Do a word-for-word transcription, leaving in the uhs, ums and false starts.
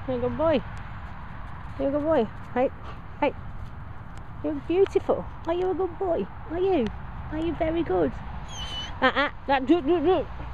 You're a good boy. You're a good boy. Hey, hey. You're beautiful. Are you a good boy? Are you? Are you very good? Uh-uh. That, do, do, do.